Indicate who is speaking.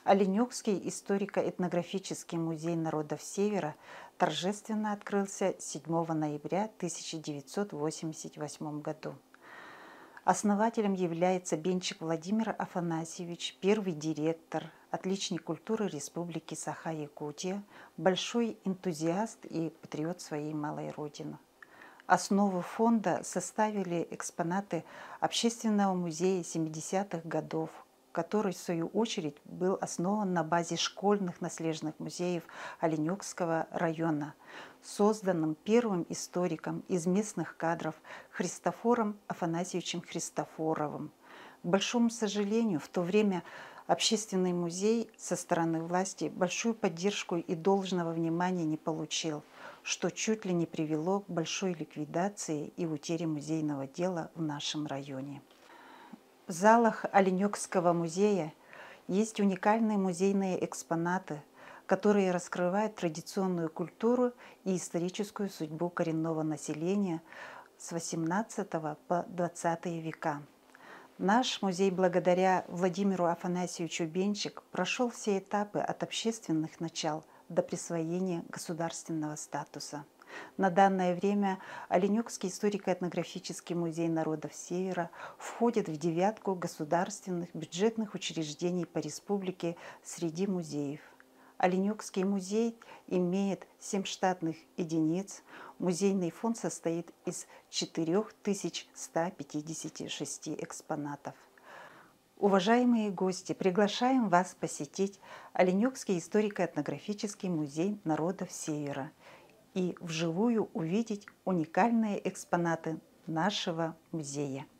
Speaker 1: Оленёкский историко-этнографический музей народов Севера торжественно открылся 7 ноября 1988 году. Основателем является Бенчик Владимир Афанасьевич, первый директор, отличник культуры Республики Саха-Якутия, большой энтузиаст и патриот своей малой родины. Основу фонда составили экспонаты Общественного музея 70-х годов, который, в свою очередь, был основан на базе школьных наследных музеев Оленёкского района, созданным первым историком из местных кадров Христофором Афанасьевичем Христофоровым. К большому сожалению, в то время Общественный музей со стороны власти большую поддержку и должного внимания не получил, что чуть ли не привело к большой ликвидации и утере музейного дела в нашем районе. В залах Оленёкского музея есть уникальные музейные экспонаты, которые раскрывают традиционную культуру и историческую судьбу коренного населения с XVIII по XX века. Наш музей, благодаря Владимиру Афанасьевичу Бенчик, прошел все этапы от общественных начал до присвоения государственного статуса. На данное время Оленёкский историко-этнографический музей народов Севера входит в девятку государственных бюджетных учреждений по республике среди музеев. Оленёкский музей имеет 7 штатных единиц. Музейный фонд состоит из 4156 экспонатов. Уважаемые гости, приглашаем вас посетить Оленёкский историко-этнографический музей народов Севера и вживую увидеть уникальные экспонаты нашего музея.